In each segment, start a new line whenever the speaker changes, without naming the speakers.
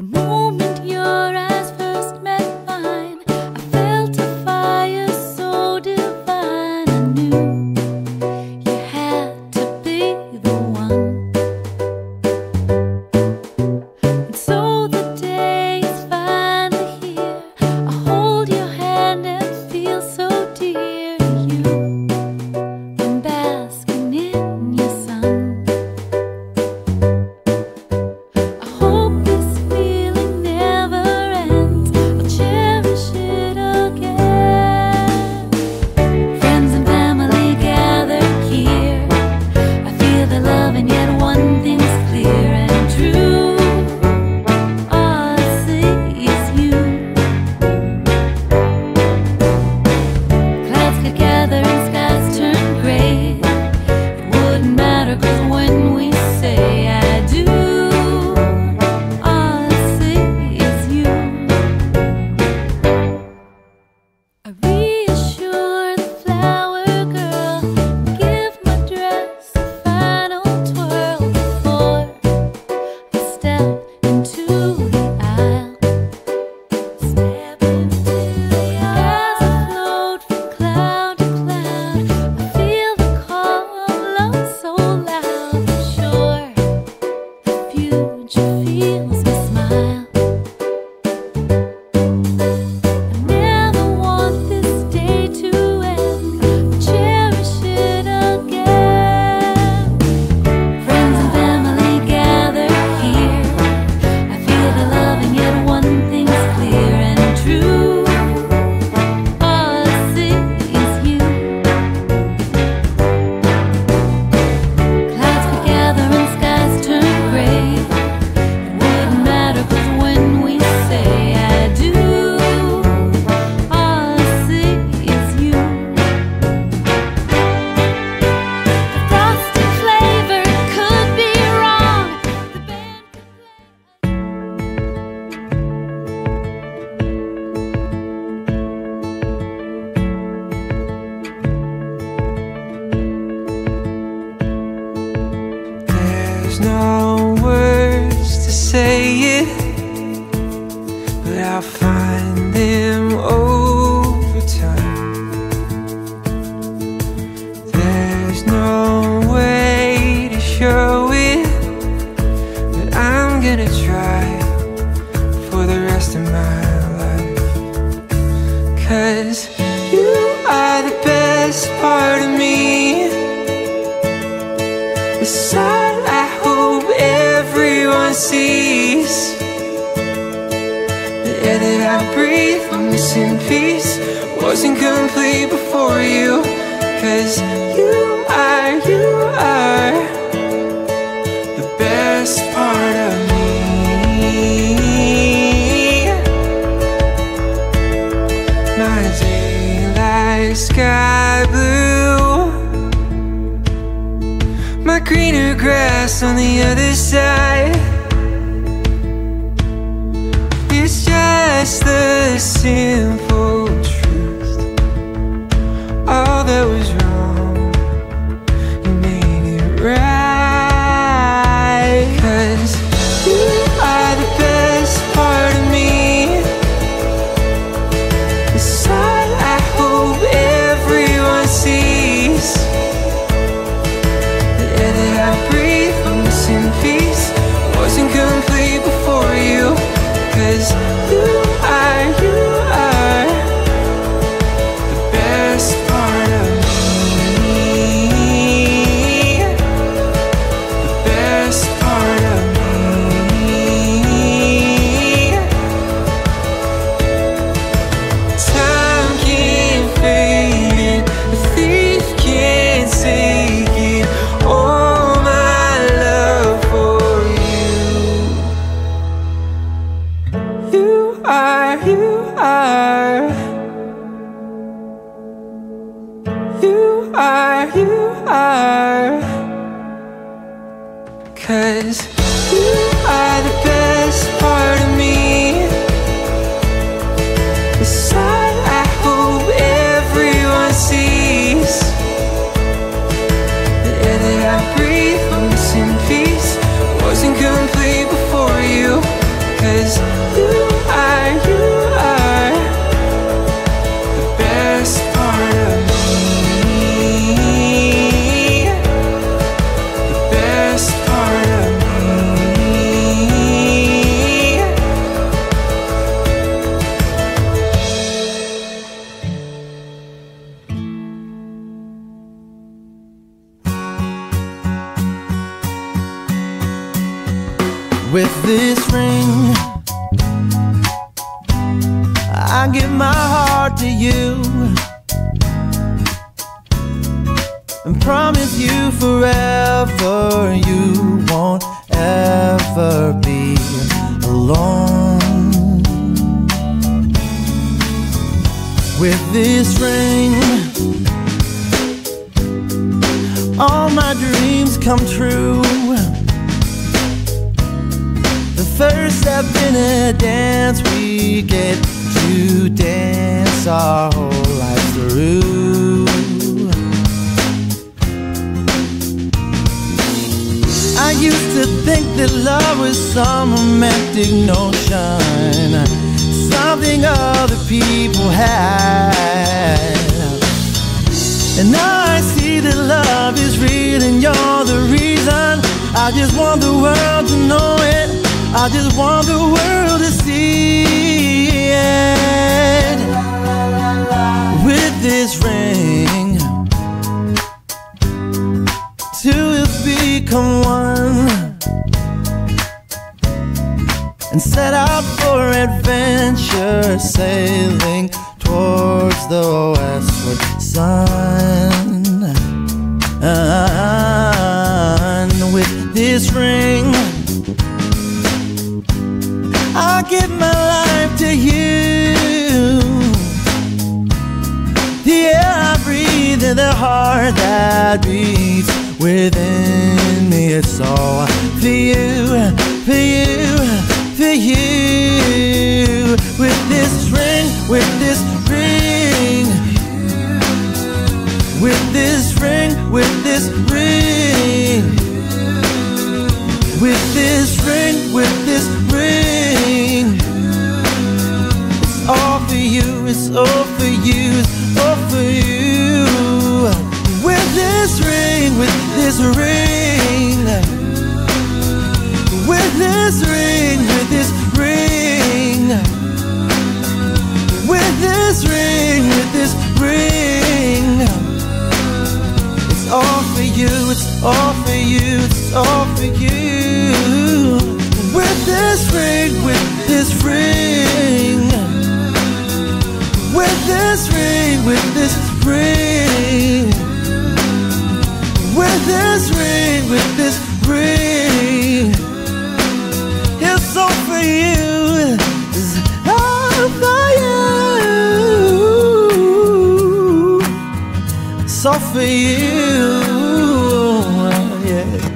The moment your eyes first met mine, I felt a fire so divine. I knew you had to be the one. And so the day is finally here. I hold your hand and feel so dear to you. I'm basking in your sun. I hope this feeling never ends. I'll cherish it again. Friends and family gathered here. I feel the love, and yet one thing's clear and true. All I see is you. Clouds could gather and skies turn gray. It wouldn't matter, 'cause when we say I do, all I see is you. I reassure the flower girl, give my dress a final twirl before I step into the aisle. Step into the aisle. As I float from cloud to cloud, I feel the call of love so loud. I'm sure the future feels me smile. I never want this day to end. I'll cherish it again. Friends and family gathered here. I feel the love, and yet one thing's clear and true. All I see is you. Clouds could gather and skies turn gray. It wouldn't matter, 'cause when we say I do, all I see is you. The frosted flavor could be wrong. The band could
There's no words to say it, but I'll find them over time. There's no way to show it, but I'm gonna try for the rest of my life. 'Cause you are the best part of me, the side I hope everyone sees, the air that I breathe, I'm missing piece, wasn't complete before you. 'Cause you are the best part of me. My daylight sky blue, my greener grass on the other side. It's just the simple truth. All that was wrong, you made it right. 'Cause you are the best part of me, the side I hope everyone sees, the air that I breathe, I'm missing piece, wasn't complete before you. 'Cause you are the best part of me, the best part of me. Time can't fade it, the thief can't take it. All my love for you. You are, you are. You are, you are. 'Cause you are the best part of me, the side I hope everyone sees, the air that I breathe, I'm missing piece, wasn't complete before you. 'Cause
With this ring, I give my heart to you and promise you forever you won't ever be alone. With this ring, all my dreams come true. The first step in a dance, we get to dance our whole lives through. I used to think that love was some romantic notion, something other people had. And now I see that love is real and you're the reason. I just want the world to know it. I just want the world to see it. With this ring, two will become one and set out for adventure, sailing towards the westward sun. And with this ring, I give my life to you. The air I breathe and the heart that beats within me, it's all for you, for you, for you. With this ring, with this ring, with this ring, with this ring, with this ring, with this ring. It's all for you, it's all for you, it's all for you. With this ring, with this ring, with this ring, with this ring, with this ring, with this ring. It's all for you, it's all for you, it's all for you. With this ring, with this ring, with this ring, with this ring, with this ring, with this ring. It's all for you, it's all for you. It's all for you, yeah.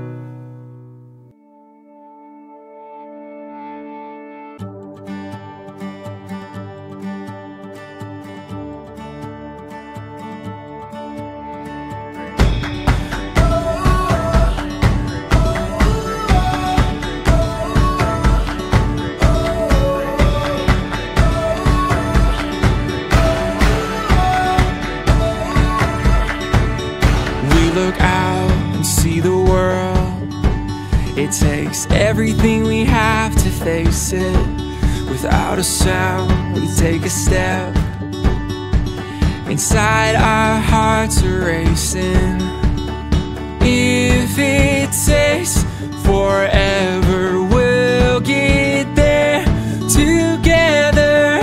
Look out and see the world. It takes everything we have to face it. Without a sound, we take a step. Inside our hearts are racing. If it takes forever, we'll get there together.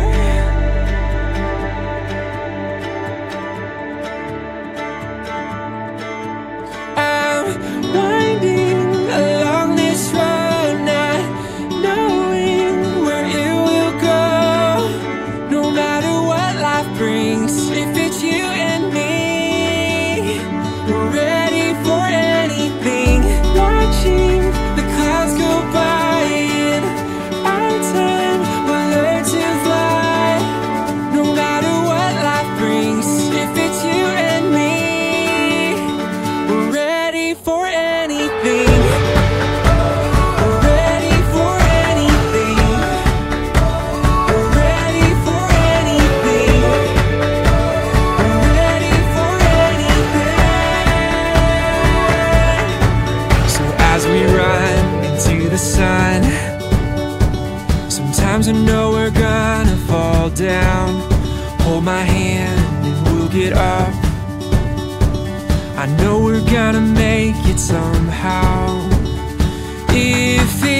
Winding along this road, not knowing where it will go. No matter what life brings, if it's you and me, we're ready for anything. Watching the clouds go by, in our time we'll learn to fly. No matter what life brings, if it's you and me, we're ready for anything. We're ready for anything. We're ready for anything. We're ready for anything. So as we run into the sun, sometimes I know we're gonna fall down. Hold my hand and we'll get up. I know we're gonna make it somehow. If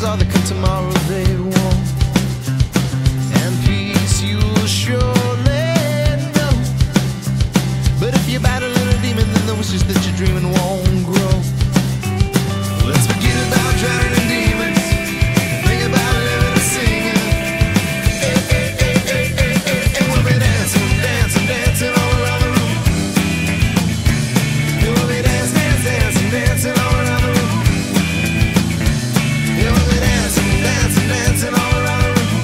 all that come tomorrow they won't. And peace you'll surely know. But if you battle a little demon, then the wishes that you're dreaming won't grow. Let's forget about drowning in demons. Think about living and singing. And we'll be dancing, dancing, dancing all around the room. And we'll be dancing, dancing, dancing all around the room. And we'll be dancing, dancing, dancing all around the room.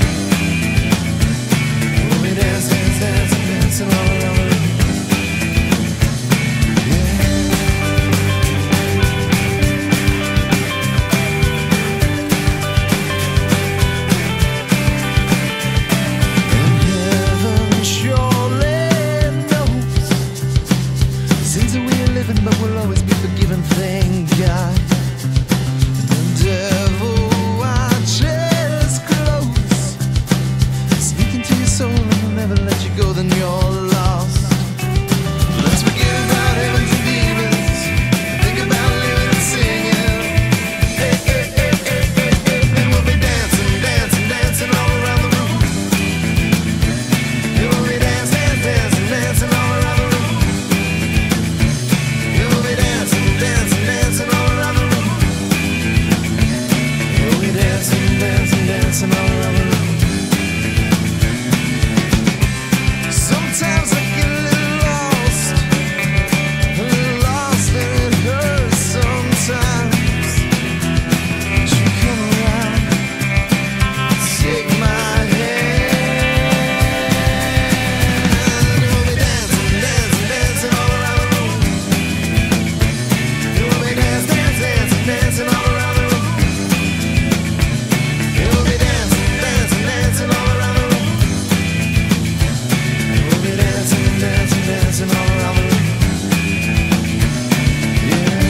And we'll be dancing, dancing, dancing all around the room. But we'll always be forgiven, thank God. The devil watches close, sneak into your soul and will never let you go, then you're lost. Let's forget about heavens and demons, think about living and singing. And we'll be dancing, dancing, dancing all around the room. And we'll be dancing, dancing, dancing all around the room. Dancing, dancing all around the room. We'll be dancing, dancing, dancing all around the room. Sometimes I get a little lost and it hurts sometimes. You come around, take my hand. We'll be dancing, dancing, dancing all around the room. Dancing all around the room. We'll be dancing, dancing, dancing all around the room. We'll be dancing, dancing, dancing all around the room. Yeah.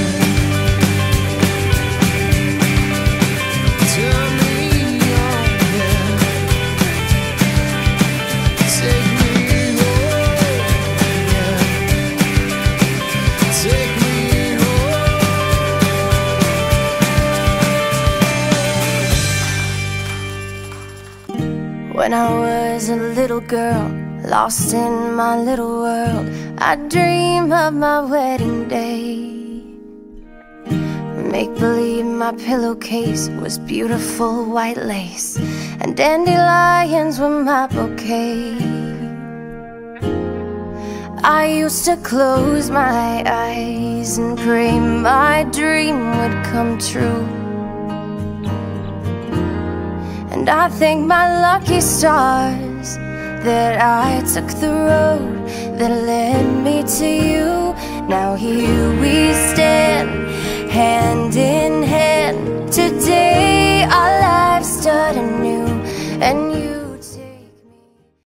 Turn me on, yeah. Take me home, yeah. Take me
When I was a little girl, lost in my little world, I'd dream of my wedding day. Make believe my pillowcase was beautiful white lace, and dandelions were my bouquet. I used to close my eyes and pray my dream would come true. And I thank my lucky stars that I took the road that led me to you. Now here we stand, hand in hand today.